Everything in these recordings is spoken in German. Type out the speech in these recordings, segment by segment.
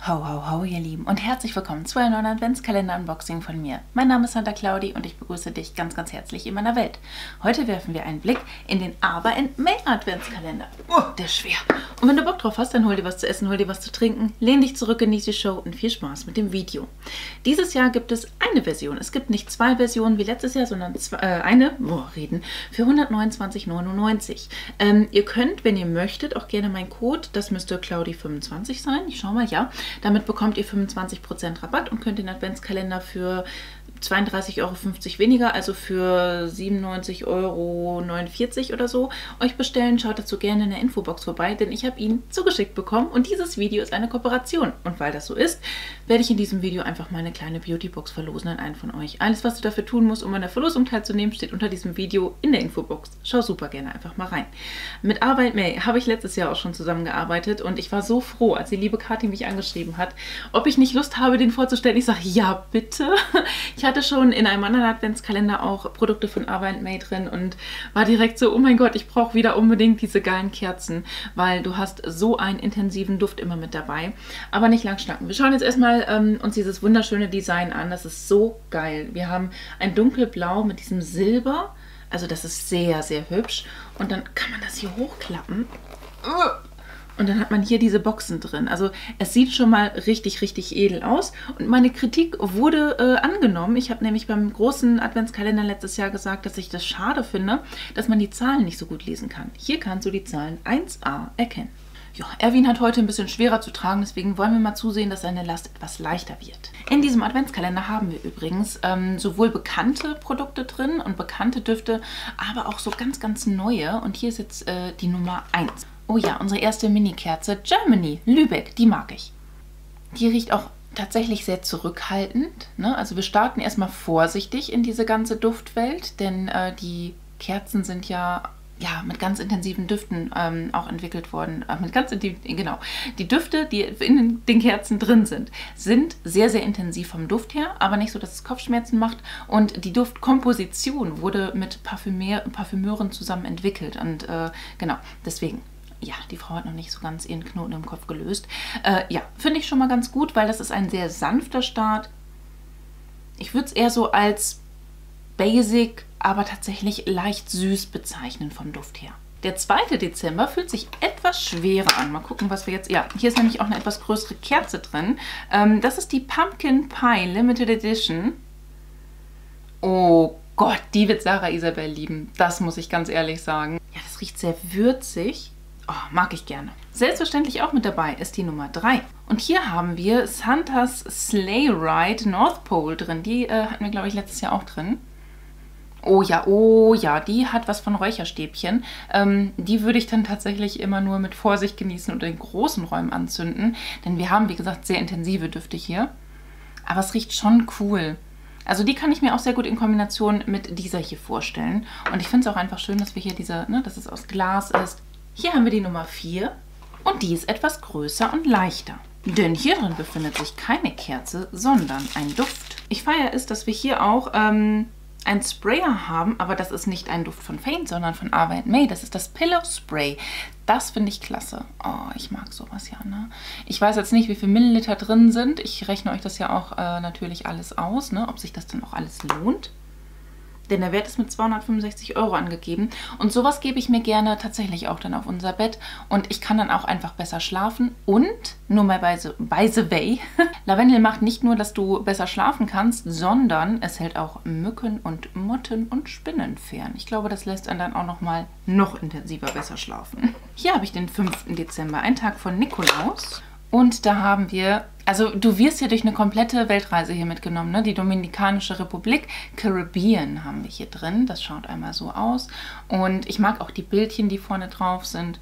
Ho, ho, ho, ihr Lieben, und herzlich willkommen zu einem neuen Adventskalender-Unboxing von mir. Mein Name ist Santa Claudi und ich begrüße dich ganz, ganz herzlich in meiner Welt. Heute werfen wir einen Blick in den Aber and May Adventskalender. Oh, der ist schwer. Und wenn du Bock drauf hast, dann hol dir was zu essen, hol dir was zu trinken, lehn dich zurück, genieß die Show und viel Spaß mit dem Video. Dieses Jahr gibt es eine Version. Es gibt nicht zwei Versionen wie letztes Jahr, sondern eine für 129,99 €. Ihr könnt, wenn ihr möchtet, auch gerne meinen Code, das müsste Claudi25 sein, ich schau mal, ja. Damit bekommt ihr 25% Rabatt und könnt den Adventskalender für 32,50 € weniger, also für 97,49 € oder so, euch bestellen. Schaut dazu gerne in der Infobox vorbei, denn ich habe ihn zugeschickt bekommen und dieses Video ist eine Kooperation. Und weil das so ist, werde ich in diesem Video einfach mal eine kleine Beautybox verlosen an einen von euch. Alles, was du dafür tun musst, um an der Verlosung teilzunehmen, steht unter diesem Video in der Infobox. Schau super gerne einfach mal rein. Mit Aber and May habe ich letztes Jahr auch schon zusammengearbeitet und ich war so froh, als die liebe Kathi mich angeschrieben hat, ob ich nicht Lust habe, den vorzustellen. Ich sage, ja bitte. Ich hatte schon in einem anderen Adventskalender auch Produkte von Aber and May drin und war direkt so, oh mein Gott, ich brauche wieder unbedingt diese geilen Kerzen, weil du hast so einen intensiven Duft immer mit dabei. Aber nicht lang schnacken. Wir schauen jetzt erstmal uns dieses wunderschöne Design an. Das ist so geil. Wir haben ein dunkelblau mit diesem Silber. Also das ist sehr, sehr hübsch. Und dann kann man das hier hochklappen. Und dann hat man hier diese Boxen drin. Also es sieht schon mal richtig, richtig edel aus. Und meine Kritik wurde angenommen. Ich habe nämlich beim großen Adventskalender letztes Jahr gesagt, dass ich das schade finde, dass man die Zahlen nicht so gut lesen kann. Hier kannst du die Zahlen 1a erkennen. Ja, Erwin hat heute ein bisschen schwerer zu tragen, deswegen wollen wir mal zusehen, dass seine Last etwas leichter wird. In diesem Adventskalender haben wir übrigens sowohl bekannte Produkte drin und bekannte Düfte, aber auch so ganz, ganz neue. Und hier ist jetzt die Nummer 1. Oh ja, unsere erste Mini-Kerze, Germany, Lübeck, die mag ich. Die riecht auch tatsächlich sehr zurückhaltend, ne? Also wir starten erstmal vorsichtig in diese ganze Duftwelt, denn die Kerzen sind ja mit ganz intensiven Düften auch entwickelt worden. Genau. Die Düfte, die in den Kerzen drin sind sehr, sehr intensiv vom Duft her, aber nicht so, dass es Kopfschmerzen macht. Und die Duftkomposition wurde mit Parfümeuren zusammen entwickelt. Und genau, deswegen. Ja, die Frau hat noch nicht so ganz ihren Knoten im Kopf gelöst. Ja, finde ich schon mal ganz gut, weil das ist ein sehr sanfter Start. Ich würde es eher so als basic, aber tatsächlich leicht süß bezeichnen vom Duft her. Der 2. Dezember fühlt sich etwas schwerer an. Mal gucken, was wir jetzt... Ja, hier ist nämlich auch eine etwas größere Kerze drin. Das ist die Pumpkin Pie Limited Edition. Oh Gott, die wird Sarah Isabel lieben. Das muss ich ganz ehrlich sagen. Ja, das riecht sehr würzig. Oh, mag ich gerne. Selbstverständlich auch mit dabei ist die Nummer 3. Und hier haben wir Santa's Sleigh Ride North Pole drin. Die hatten wir, glaube ich, letztes Jahr auch drin. Oh ja, die hat was von Räucherstäbchen. Die würde ich dann tatsächlich immer nur mit Vorsicht genießen und in großen Räumen anzünden. Denn wir haben, wie gesagt, sehr intensive Düfte hier. Aber es riecht schon cool. Also die kann ich mir auch sehr gut in Kombination mit dieser hier vorstellen. Und ich finde es auch einfach schön, dass wir hier dass es aus Glas ist. Hier haben wir die Nummer 4 und die ist etwas größer und leichter. Denn hier drin befindet sich keine Kerze, sondern ein Duft. Ich feiere es, dass wir hier auch einen Sprayer haben, aber das ist nicht ein Duft von Faint, sondern von Aber and May. Das ist das Pillow Spray. Das finde ich klasse. Oh, ich mag sowas ja, ne? Ich weiß jetzt nicht, wie viel Milliliter drin sind. Ich rechne euch das ja auch natürlich alles aus, ne? Ob sich das dann auch alles lohnt. Denn der Wert ist mit 265 € angegeben. Und sowas gebe ich mir gerne tatsächlich auch dann auf unser Bett. Und ich kann dann auch einfach besser schlafen. Und, nur mal by the way, Lavendel macht nicht nur, dass du besser schlafen kannst, sondern es hält auch Mücken und Motten und Spinnen fern. Ich glaube, das lässt einen dann auch noch intensiver besser schlafen. Hier habe ich den 5. Dezember, ein Tag von Nikolaus. Und da haben wir, also du wirst ja durch eine komplette Weltreise hier mitgenommen, ne? Die Dominikanische Republik, Caribbean haben wir hier drin. Das schaut einmal so aus. Und ich mag auch die Bildchen, die vorne drauf sind.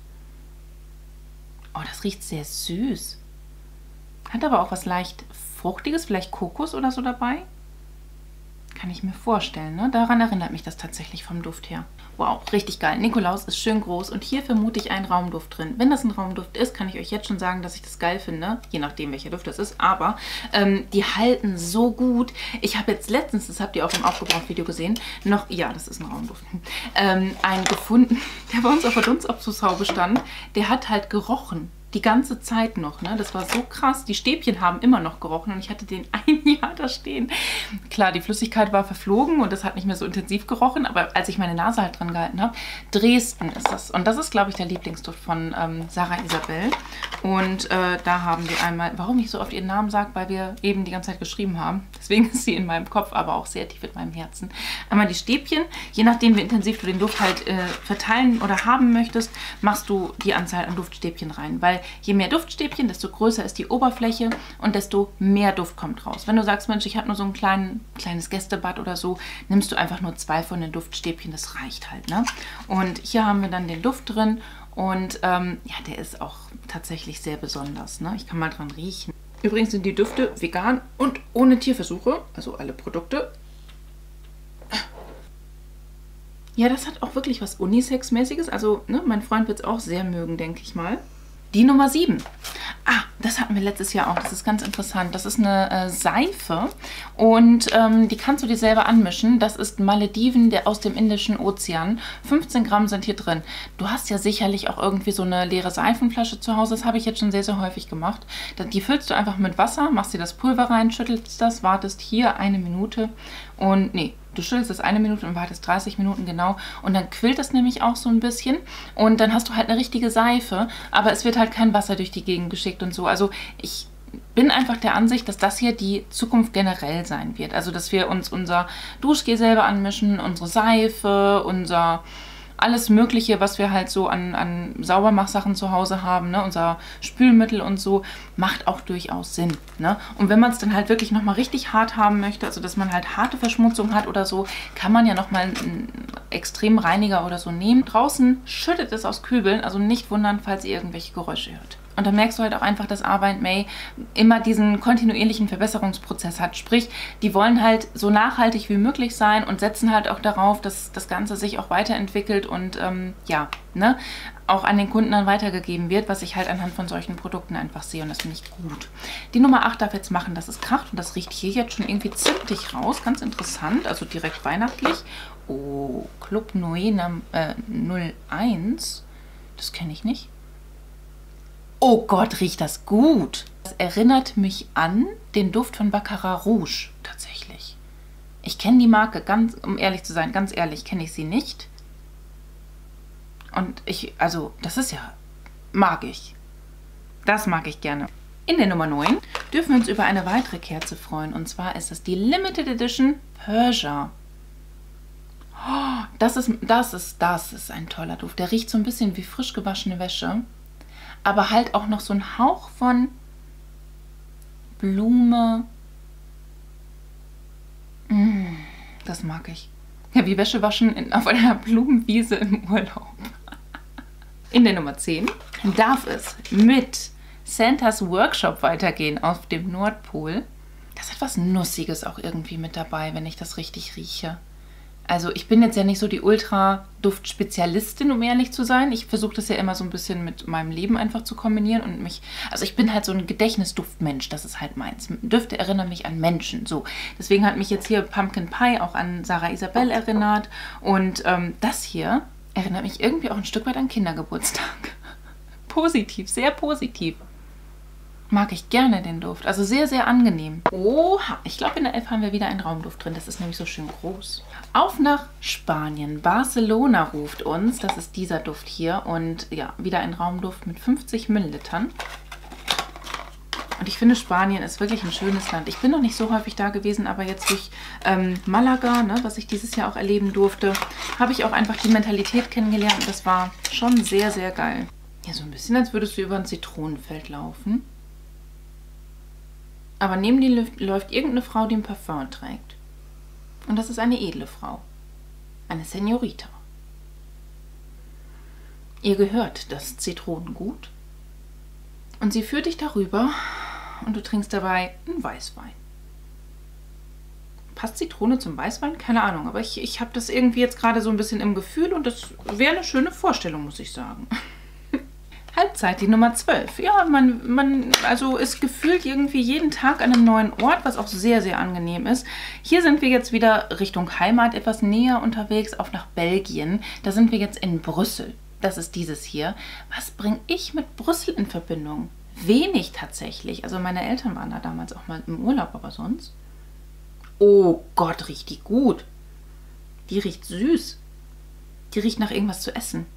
Oh, das riecht sehr süß. Hat aber auch was leicht Fruchtiges, vielleicht Kokos oder so dabei. Kann ich mir vorstellen, ne? Daran erinnert mich das tatsächlich vom Duft her. Wow, richtig geil. Nikolaus ist schön groß und hier vermute ich einen Raumduft drin. Wenn das ein Raumduft ist, kann ich euch jetzt schon sagen, dass ich das geil finde. Je nachdem, welcher Duft das ist. Aber die halten so gut. Ich habe jetzt letztens, das habt ihr auch im Aufgebraucht-Video gesehen, noch, ja, das ist ein Raumduft, einen gefunden, der bei uns auf der Dunstabzugshaube stand. Der hat halt gerochen. die ganze Zeit noch. Ne? Das war so krass. Die Stäbchen haben immer noch gerochen und ich hatte den ein Jahr da stehen. Klar, die Flüssigkeit war verflogen und das hat nicht mehr so intensiv gerochen, aber als ich meine Nase halt dran gehalten habe, Dresden ist das. Und das ist, glaube ich, der Lieblingsduft von Sarah Isabel. Und da haben wir einmal, warum ich so oft ihren Namen sage, weil wir eben die ganze Zeit geschrieben haben. Deswegen ist sie in meinem Kopf, aber auch sehr tief in meinem Herzen. Einmal die Stäbchen. Je nachdem, wie intensiv du den Duft halt verteilen oder haben möchtest, machst du die Anzahl an Duftstäbchen rein. Weil je mehr Duftstäbchen, desto größer ist die Oberfläche und desto mehr Duft kommt raus. Wenn du sagst, Mensch, ich habe nur so ein kleines Gästebad oder so, nimmst du einfach nur 2 von den Duftstäbchen, das reicht halt. Ne? Und hier haben wir dann den Duft drin und ja, der ist auch tatsächlich sehr besonders. Ne? Ich kann mal dran riechen. Übrigens sind die Düfte vegan und ohne Tierversuche, also alle Produkte. Ja, das hat auch wirklich was Unisex-mäßiges. Also, ne, mein Freund wird es auch sehr mögen, denke ich mal. Die Nummer 7. Ah, das hatten wir letztes Jahr auch. Das ist ganz interessant. Das ist eine Seife und die kannst du dir selber anmischen. Das ist Malediven aus dem Indischen Ozean. 15 Gramm sind hier drin. Du hast ja sicherlich auch irgendwie so eine leere Seifenflasche zu Hause. Das habe ich jetzt schon sehr, sehr häufig gemacht. Die füllst du einfach mit Wasser, machst dir das Pulver rein, schüttelst das, wartest hier 1 Minute und nee. Du schüttelst das 1 Minute und wartest 30 Minuten genau und dann quillt das nämlich auch so ein bisschen und dann hast du halt eine richtige Seife, aber es wird halt kein Wasser durch die Gegend geschickt und so. Also ich bin einfach der Ansicht, dass das hier die Zukunft generell sein wird. Also dass wir uns unser Duschgel selber anmischen, unsere Seife, unser alles Mögliche, was wir halt so an Saubermachsachen zu Hause haben, ne? Unser Spülmittel und so, macht auch durchaus Sinn. Ne? Und wenn man es dann halt wirklich nochmal richtig hart haben möchte, also dass man halt harte Verschmutzung hat oder so, kann man ja nochmal einen Extremreiniger oder so nehmen. Draußen schüttet es aus Kübeln, also nicht wundern, falls ihr irgendwelche Geräusche hört. Und dann merkst du halt auch einfach, dass Arbeit May immer diesen kontinuierlichen Verbesserungsprozess hat. Sprich, die wollen halt so nachhaltig wie möglich sein und setzen halt auch darauf, dass das Ganze sich auch weiterentwickelt und ja, ne, auch an den Kunden dann weitergegeben wird, was ich halt anhand von solchen Produkten einfach sehe und das finde ich gut. Die Nummer 8 darf jetzt machen, das ist Kracht und das riecht hier jetzt schon irgendwie zimtig raus. Ganz interessant, also direkt weihnachtlich. Oh, Club Noé 01, das kenne ich nicht. Oh Gott, riecht das gut. Das erinnert mich an den Duft von Baccarat Rouge, tatsächlich. Ich kenne die Marke, um ehrlich zu sein, ganz ehrlich, kenne ich sie nicht. Und also, das ist ja, mag ich. Das mag ich gerne. In der Nummer 9 dürfen wir uns über eine weitere Kerze freuen. Und zwar ist das die Limited Edition Persia. Oh, das ist ein toller Duft. Der riecht so ein bisschen wie frisch gewaschene Wäsche. Aber halt auch noch so ein Hauch von Blume. Das mag ich. Ja, wie Wäsche waschen auf einer Blumenwiese im Urlaub. In der Nummer 10 darf es mit Santas Workshop weitergehen auf dem Nordpol. Das hat was Nussiges auch irgendwie mit dabei, wenn ich das richtig rieche. Also ich bin jetzt ja nicht so die Ultra-Duft-Spezialistin, um ehrlich zu sein. Ich versuche das ja immer so ein bisschen mit meinem Leben einfach zu kombinieren und also ich bin halt so ein Gedächtnisduftmensch, das ist halt meins. Düfte erinnern mich an Menschen, so. Deswegen hat mich jetzt hier Pumpkin Pie auch an Sarah Isabel erinnert und das hier erinnert mich irgendwie auch ein Stück weit an Kindergeburtstag. Positiv, sehr positiv. Mag ich gerne den Duft. Also sehr, sehr angenehm. Oha, ich glaube in der 11 haben wir wieder einen Raumduft drin. Das ist nämlich so schön groß. Auf nach Spanien. Barcelona ruft uns. Das ist dieser Duft hier. Und ja, wieder ein Raumduft mit 50 Millilitern. Und ich finde, Spanien ist wirklich ein schönes Land. Ich bin noch nicht so häufig da gewesen, aber jetzt durch Malaga, ne, was ich dieses Jahr auch erleben durfte, habe ich auch einfach die Mentalität kennengelernt. Und das war schon sehr, sehr geil. Ja, so ein bisschen, als würdest du über ein Zitronenfeld laufen. Aber neben dir läuft irgendeine Frau, die ein Parfum trägt. Und das ist eine edle Frau. Eine Senorita. Ihr gehört das Zitronengut. Und sie führt dich darüber und du trinkst dabei einen Weißwein. Passt Zitrone zum Weißwein? Keine Ahnung, aber ich habe das irgendwie jetzt gerade so ein bisschen im Gefühl und das wäre eine schöne Vorstellung, muss ich sagen. Halbzeit, die Nummer 12. Ja, man also ist gefühlt irgendwie jeden Tag an einem neuen Ort, was auch sehr, sehr angenehm ist. Hier sind wir jetzt wieder Richtung Heimat etwas näher unterwegs, auf nach Belgien. Da sind wir jetzt in Brüssel. Das ist dieses hier. Was bringe ich mit Brüssel in Verbindung? Wenig tatsächlich. Also meine Eltern waren da damals auch mal im Urlaub, aber sonst. Oh Gott, riecht die gut. Die riecht süß. Die riecht nach irgendwas zu essen.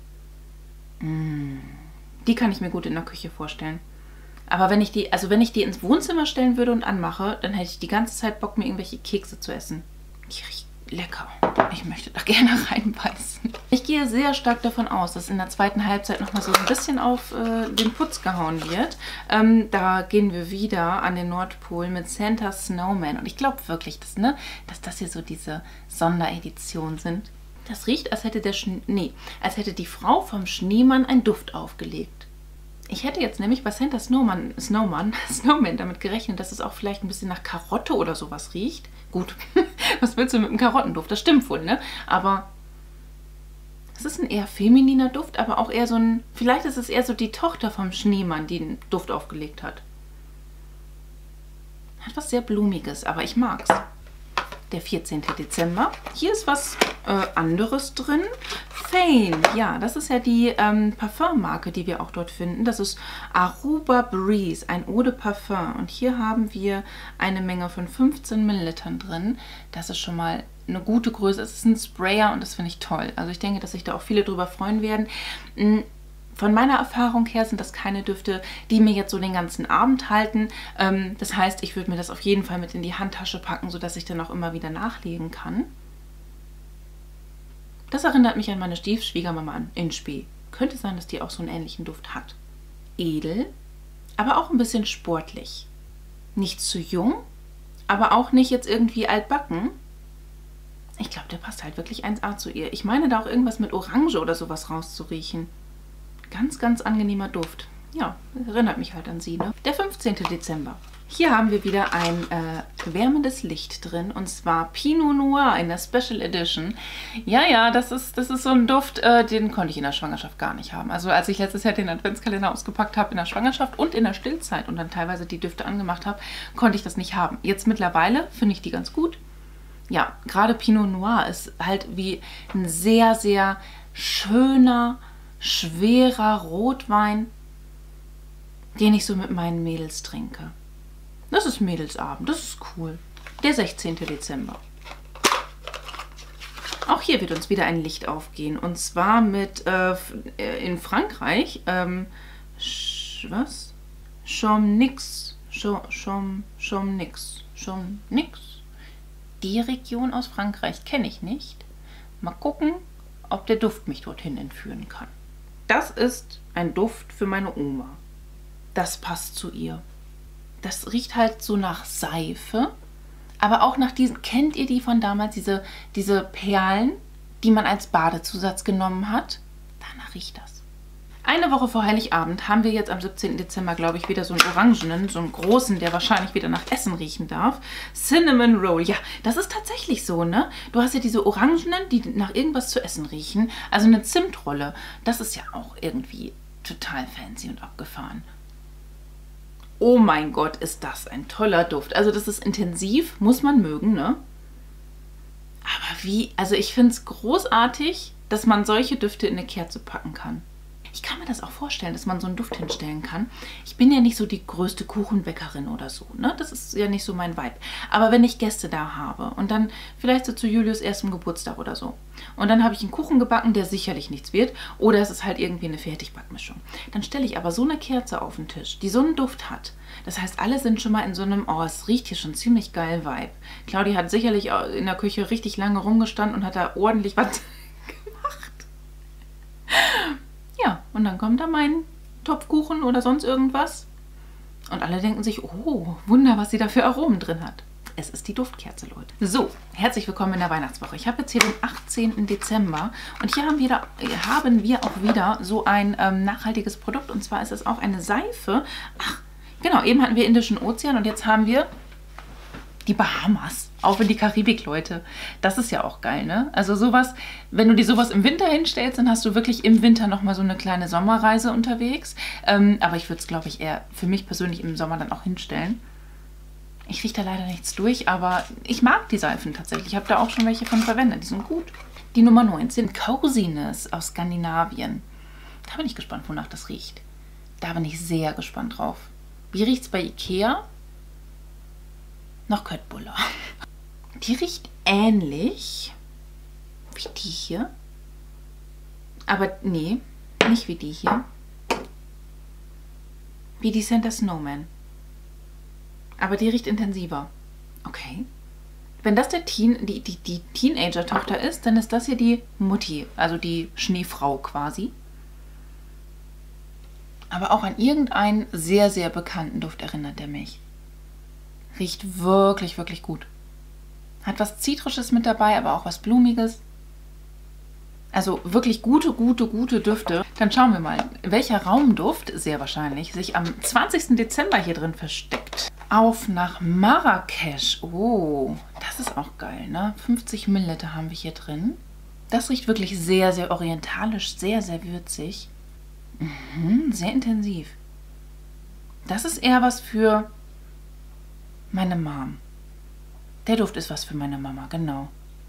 Die kann ich mir gut in der Küche vorstellen. Aber wenn ich die ins Wohnzimmer stellen würde und anmache, dann hätte ich die ganze Zeit Bock, mir irgendwelche Kekse zu essen. Die riecht lecker. Ich möchte da gerne reinbeißen. Ich gehe sehr stark davon aus, dass in der zweiten Halbzeit nochmal so ein bisschen auf den Putz gehauen wird. Da gehen wir wieder an den Nordpol mit Santa Snowman. Und ich glaube wirklich, dass das hier so diese Sondereditionen sind. Das riecht, als hätte als hätte die Frau vom Schneemann einen Duft aufgelegt. Ich hätte jetzt nämlich bei Santa Snowman damit gerechnet, dass es auch vielleicht ein bisschen nach Karotte oder sowas riecht. Gut, was willst du mit einem Karottenduft? Das stimmt wohl, ne? Aber es ist ein eher femininer Duft, aber auch eher so ein... Vielleicht ist es eher so die Tochter vom Schneemann, die den Duft aufgelegt hat. Hat was sehr Blumiges, aber ich mag's. Der 14. Dezember. Hier ist was anderes drin. Fane. Ja, das ist ja die Parfummarke, die wir auch dort finden. Das ist Aruba Breeze, ein Eau de Parfum. Und hier haben wir eine Menge von 15 Millilitern drin. Das ist schon mal eine gute Größe. Es ist ein Sprayer und das finde ich toll. Also ich denke, dass sich da auch viele drüber freuen werden. Von meiner Erfahrung her sind das keine Düfte, die mir jetzt so den ganzen Abend halten. Das heißt, ich würde mir das auf jeden Fall mit in die Handtasche packen, sodass ich dann auch immer wieder nachlegen kann. Das erinnert mich an meine Stiefschwiegermama in Spee. Könnte sein, dass die auch so einen ähnlichen Duft hat. Edel, aber auch ein bisschen sportlich. Nicht zu jung, aber auch nicht jetzt irgendwie altbacken. Ich glaube, der passt halt wirklich 1A zu ihr. Ich meine da auch irgendwas mit Orange oder sowas rauszuriechen. Ganz, ganz angenehmer Duft. Ja, erinnert mich halt an sie, ne? Der 15. Dezember. Hier haben wir wieder ein wärmendes Licht drin, und zwar Pinot Noir in der Special Edition. Ja, das ist so ein Duft, den konnte ich in der Schwangerschaft gar nicht haben. Also als ich letztes Jahr den Adventskalender ausgepackt habe in der Schwangerschaft und in der Stillzeit und dann teilweise die Düfte angemacht habe, konnte ich das nicht haben. Jetzt mittlerweile finde ich die ganz gut. Ja, gerade Pinot Noir ist halt wie ein sehr, sehr schöner, schwerer Rotwein, den ich so mit meinen Mädels trinke. Das ist Mädelsabend, das ist cool. Der 16. Dezember. Auch hier wird uns wieder ein Licht aufgehen. Und zwar mit, in Frankreich, was? Chamonix. Die Region aus Frankreich kenne ich nicht. Mal gucken, ob der Duft mich dorthin entführen kann. Das ist ein Duft für meine Oma. Das passt zu ihr. Das riecht halt so nach Seife, aber auch nach diesen, kennt ihr die von damals, diese Perlen, die man als Badezusatz genommen hat? Danach riecht das. Eine Woche vor Heiligabend haben wir jetzt am 17. Dezember, glaube ich, wieder so einen orangenen, so einen großen, der wahrscheinlich wieder nach Essen riechen darf. Cinnamon Roll. Ja, das ist tatsächlich so, ne? Du hast ja diese orangenen, die nach irgendwas zu essen riechen. Also eine Zimtrolle. Das ist ja auch irgendwie total fancy und abgefahren. Oh mein Gott, ist das ein toller Duft. Also das ist intensiv, muss man mögen, ne? Aber also ich finde es großartig, dass man solche Düfte in eine Kerze packen kann. Ich kann mir das auch vorstellen, dass man so einen Duft hinstellen kann. Ich bin ja nicht so die größte Kuchenbäckerin oder so, ne? Das ist ja nicht so mein Vibe. Aber wenn ich Gäste da habe und dann vielleicht so zu Julius erstem Geburtstag oder so und dann habe ich einen Kuchen gebacken, der sicherlich nichts wird, oder es ist halt irgendwie eine Fertigbackmischung, dann stelle ich aber so eine Kerze auf den Tisch, die so einen Duft hat. Das heißt, alle sind schon mal in so einem, oh, es riecht hier schon ziemlich geil Vibe. Claudia hat sicherlich in der Küche richtig lange rumgestanden und hat da ordentlich was gemacht. Ja, und dann kommt da mein Topfkuchen oder sonst irgendwas. Und alle denken sich, oh, Wunder, was sie da für Aromen drin hat. Es ist die Duftkerze, Leute. So, herzlich willkommen in der Weihnachtswoche. Ich habe jetzt hier den 18. Dezember und hier haben wir auch wieder so ein nachhaltiges Produkt. Und zwar ist es auch eine Seife. Ach, genau, eben hatten wir Indischen Ozean und jetzt haben wir die Bahamas. Auch in die Karibik, Leute. Das ist ja auch geil, ne? Also sowas, wenn du dir sowas im Winter hinstellst, dann hast du wirklich im Winter nochmal so eine kleine Sommerreise unterwegs. Aber ich würde es, glaube ich, eher für mich persönlich im Sommer dann auch hinstellen. Ich rieche da leider nichts durch, aber ich mag die Seifen tatsächlich. Ich habe da auch schon welche von verwendet. Die sind gut. Die Nummer 19, Coziness aus Skandinavien. Da bin ich gespannt, wonach das riecht. Da bin ich sehr gespannt drauf. Wie riecht es bei Ikea? Nach Köttbullar. Die riecht ähnlich wie die hier. Aber nee, nicht wie die hier. Wie die Center Snowman. Aber die riecht intensiver. Okay. Wenn das die Teenager-Tochter ist, dann ist das hier die Mutti, also die Schneefrau quasi. Aber auch an irgendeinen sehr, sehr bekannten Duft erinnert er mich. Riecht wirklich, wirklich gut. Hat was Zitrisches mit dabei, aber auch was Blumiges. Also wirklich gute Düfte. Dann schauen wir mal, welcher Raumduft, sehr wahrscheinlich, sich am 20. Dezember hier drin versteckt. Auf nach Marrakesch. Oh, das ist auch geil, ne? 50 Milliliter haben wir hier drin. Das riecht wirklich sehr, sehr orientalisch, sehr, sehr würzig. Sehr intensiv. Das ist eher was für meine Mom. Der Duft ist was für meine Mama, genau.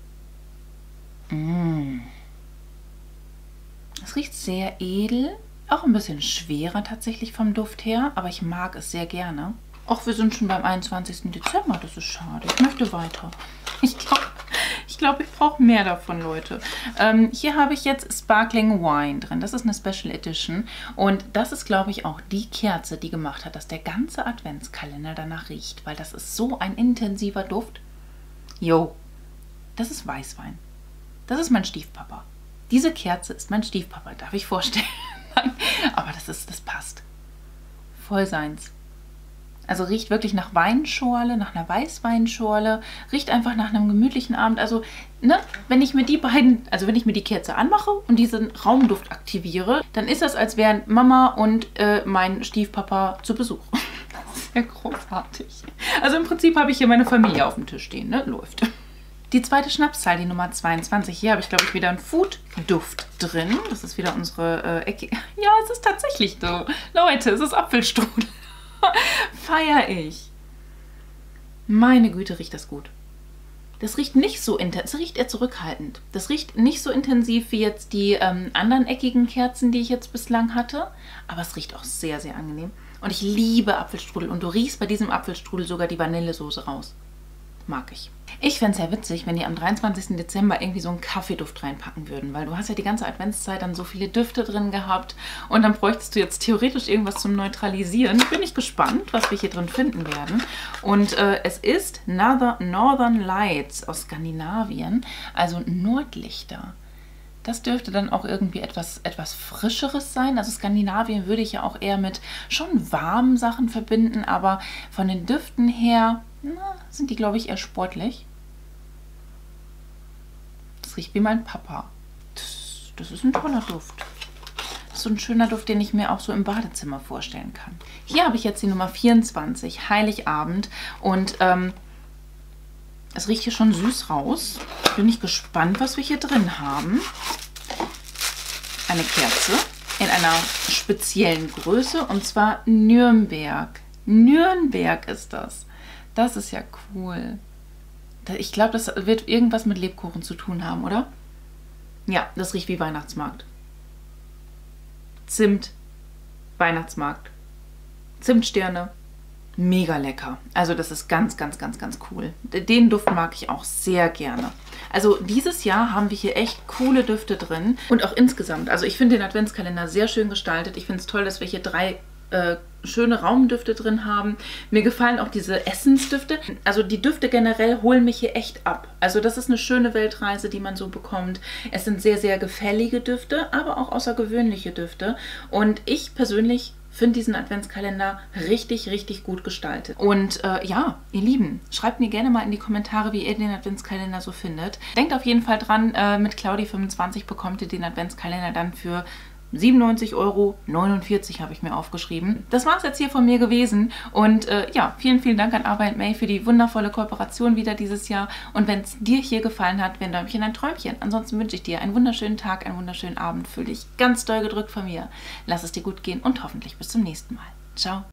Es riecht sehr edel, auch ein bisschen schwerer tatsächlich vom Duft her, aber ich mag es sehr gerne. Ach, wir sind schon beim 21. Dezember, das ist schade. Ich möchte weiter. Ich glaube, ich brauche mehr davon, Leute. Hier habe ich jetzt Sparkling Wine drin. Das ist eine Special Edition. Und das ist, glaube ich, auch die Kerze, die gemacht hat, dass der ganze Adventskalender danach riecht. Weil das ist so ein intensiver Duft. Jo, das ist Weißwein. Das ist mein Stiefpapa. Diese Kerze ist mein Stiefpapa, darf ich vorstellen. Aber das passt. Voll seins. Also riecht wirklich nach Weinschorle, nach einer Weißweinschorle, riecht einfach nach einem gemütlichen Abend. Also, ne, wenn ich mir wenn ich mir die Kerze anmache und diesen Raumduft aktiviere, dann ist das, als wären Mama und mein Stiefpapa zu Besuch. Das ist ja großartig. Also im Prinzip habe ich hier meine Familie auf dem Tisch stehen, ne? Läuft. Die zweite Schnapszahl, die Nummer 22. Hier habe ich, glaube ich, wieder einen Food-Duft drin. Das ist wieder unsere Ecke. Ja, es ist tatsächlich so. Leute, es ist Apfelstrudel. Feier ich. Meine Güte, riecht das gut. Das riecht nicht so intensiv, das riecht eher zurückhaltend. Das riecht nicht so intensiv wie jetzt die anderen eckigen Kerzen, die ich jetzt bislang hatte. Aber es riecht auch sehr, sehr angenehm. Und ich liebe Apfelstrudel. Und du riechst bei diesem Apfelstrudel sogar die Vanillesoße raus. Mag ich. Ich fände es ja witzig, wenn die am 23. Dezember irgendwie so einen Kaffeeduft reinpacken würden, weil du hast ja die ganze Adventszeit dann so viele Düfte drin gehabt und dann bräuchtest du jetzt theoretisch irgendwas zum Neutralisieren. Bin ich gespannt, was wir hier drin finden werden. Und es ist Northern Lights aus Skandinavien, also Nordlichter. Das dürfte dann auch irgendwie etwas Frischeres sein. Also Skandinavien würde ich ja auch eher mit schon warmen Sachen verbinden, aber von den Düften her sind die, glaube ich, eher sportlich. Das riecht wie mein Papa. Das ist ein toller Duft. Das ist so ein schöner Duft, den ich mir auch so im Badezimmer vorstellen kann. Hier habe ich jetzt die Nummer 24, Heiligabend. Und es riecht hier schon süß raus. Bin ich gespannt, was wir hier drin haben. Eine Kerze in einer speziellen Größe, und zwar Nürnberg. Nürnberg ist das. Das ist ja cool. Ich glaube, das wird irgendwas mit Lebkuchen zu tun haben, oder? Ja, das riecht wie Weihnachtsmarkt. Zimt, Weihnachtsmarkt. Zimtsterne, mega lecker. Also das ist ganz cool. Den Duft mag ich auch sehr gerne. Also dieses Jahr haben wir hier echt coole Düfte drin. Und auch insgesamt. Also ich finde den Adventskalender sehr schön gestaltet. Ich finde es toll, dass wir hier 3 schöne Raumdüfte drin haben. Mir gefallen auch diese Essensdüfte. Also die Düfte generell holen mich hier echt ab. Also das ist eine schöne Weltreise, die man so bekommt. Es sind sehr, sehr gefällige Düfte, aber auch außergewöhnliche Düfte. Und ich persönlich finde diesen Adventskalender richtig gut gestaltet. Und ja, ihr Lieben, schreibt mir gerne mal in die Kommentare, wie ihr den Adventskalender so findet. Denkt auf jeden Fall dran, mit Claudi25 bekommt ihr den Adventskalender dann für 97,49 € habe ich mir aufgeschrieben. Das war es jetzt hier von mir gewesen. Und ja, vielen Dank an Ava & May für die wundervolle Kooperation wieder dieses Jahr. Und wenn es dir hier gefallen hat, wäre ein Däumchen ein Träumchen. Ansonsten wünsche ich dir einen wunderschönen Tag, einen wunderschönen Abend. Fühl dich ganz doll gedrückt von mir. Lass es dir gut gehen und hoffentlich bis zum nächsten Mal. Ciao.